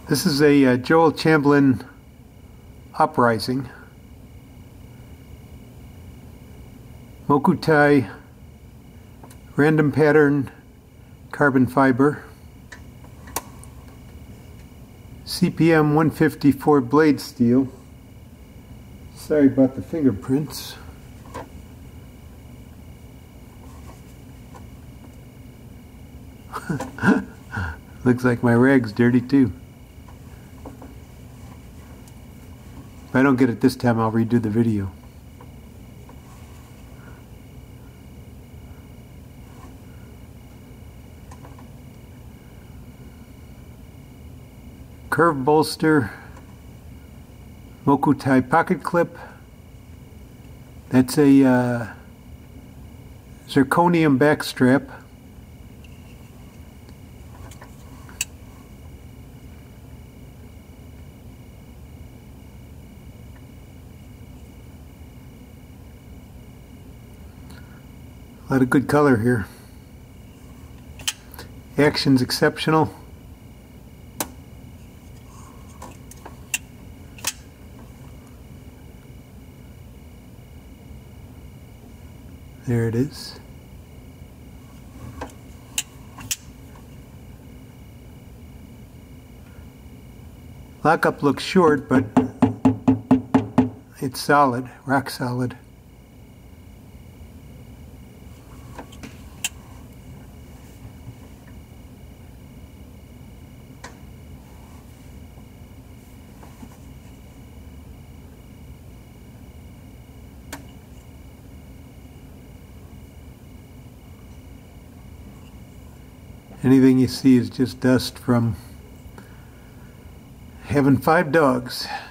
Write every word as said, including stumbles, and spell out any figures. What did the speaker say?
This is a uh, Joel Chamblin Uprising. Mokutai random pattern carbon fiber. C P M one fifty-four blade steel. Sorry about the fingerprints. Looks like my rag's dirty too. If I don't get it this time, I'll redo the video. Curve bolster, Mokutai pocket clip. That's a uh, zirconium back strap. A lot of good color here. Action's exceptional. There it is. Lockup looks short, but it's solid, rock solid. Anything you see is just dust from having five dogs.